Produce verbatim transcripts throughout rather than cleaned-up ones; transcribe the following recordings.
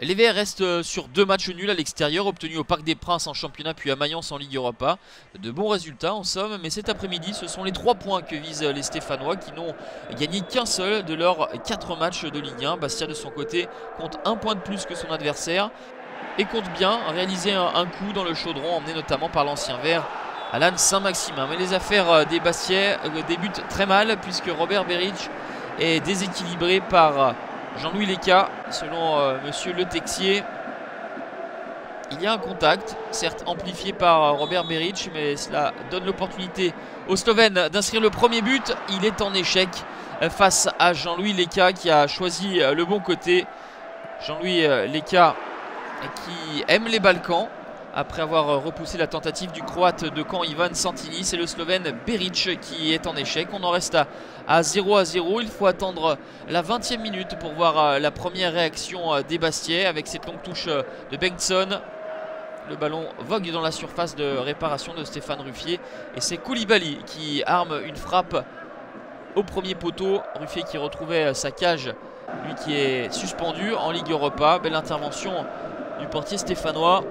Les Verts restent sur deux matchs nuls à l'extérieur, obtenus au Parc des Princes en championnat puis à Mayence en Ligue Europa. De bons résultats en somme, mais cet après-midi ce sont les trois points que visent les Stéphanois qui n'ont gagné qu'un seul de leurs quatre matchs de Ligue un. Bastia de son côté compte un point de plus que son adversaire et compte bien réaliser un, un coup dans le chaudron, emmené notamment par l'ancien Vert Alan Saint-Maximin. Mais les affaires des Bastiais débutent très mal puisque Robert Beric est déséquilibré par Jean-Louis Leca. Selon euh, monsieur Le Texier, il y a un contact, certes amplifié par Robert Beric, mais cela donne l'opportunité aux Slovènes d'inscrire le premier but. Il est en échec face à Jean-Louis Leca qui a choisi le bon côté. Jean-Louis Leca qui aime les Balkans après avoir repoussé la tentative du Croate de Caen Ivan Santini. C'est le Slovène Beric qui est en échec. On en reste à, à zéro à zéro. Il faut attendre la vingtième minute pour voir la première réaction des Bastiais avec cette longue touche de Bengtsson. Le ballon vogue dans la surface de réparation de Stéphane Ruffier et c'est Koulibaly qui arme une frappe au premier poteau. Ruffier qui retrouvait sa cage, lui qui est suspendu en Ligue Europa. Belle intervention du portier stéphanois.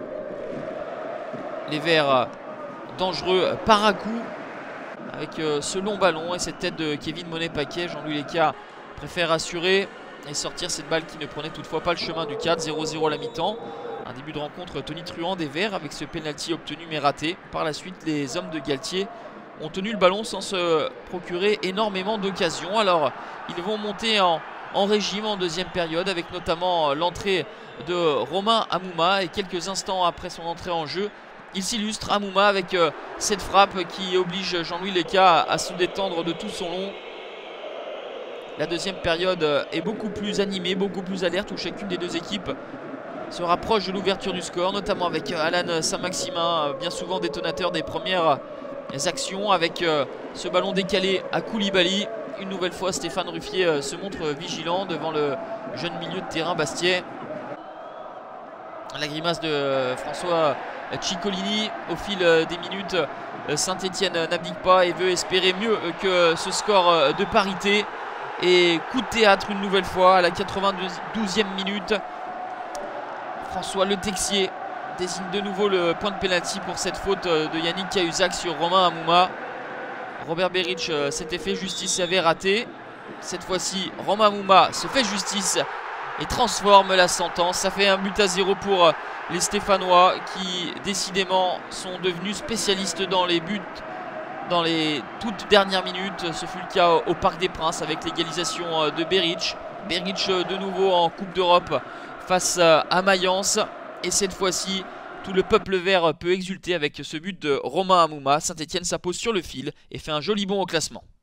Les Verts dangereux par à coup avec ce long ballon et cette tête de Kevin Monet-Paquet. Jean-Louis Leca préfère assurer et sortir cette balle qui ne prenait toutefois pas le chemin du cadre. zéro zéro à la mi-temps. Un début de rencontre tonitruant des Verts avec ce penalty obtenu mais raté. Par la suite, les hommes de Galtier ont tenu le ballon sans se procurer énormément d'occasions. Alors, ils vont monter en, en régime en deuxième période avec notamment l'entrée de Romain Hamouma. Et quelques instants après son entrée en jeu, il s'illustre Hamouma avec euh, cette frappe qui oblige Jean-Louis Leca à, à se détendre de tout son long. La deuxième période est beaucoup plus animée, beaucoup plus alerte où chacune des deux équipes se rapproche de l'ouverture du score, notamment avec Alan Saint-Maximin, bien souvent détonateur des premières actions, avec ce ballon décalé à Koulibaly. Une nouvelle fois, Stéphane Ruffier se montre vigilant devant le jeune milieu de terrain Bastiais. La grimace de François Ciccolini au fil des minutes. Saint-Etienne n'abdique pas et veut espérer mieux que ce score de parité. Et coup de théâtre une nouvelle fois à la quatre-vingt-douzième minute. François Le Texier désigne de nouveau le point de pénalty pour cette faute de Yannick Cahuzac sur Romain Hamouma. Robert Beric s'était fait justice et avait raté. Cette fois-ci, Romain Hamouma se fait justice et transforme la sentence. Ça fait un but à zéro pour les Stéphanois qui décidément sont devenus spécialistes dans les buts dans les toutes dernières minutes. Ce fut le cas au Parc des Princes avec l'égalisation de Beric. Beric de nouveau en Coupe d'Europe face à Mayence. Et cette fois-ci, tout le peuple vert peut exulter avec ce but de Romain Hamouma. Saint-Etienne s'impose sur le fil et fait un joli bond au classement.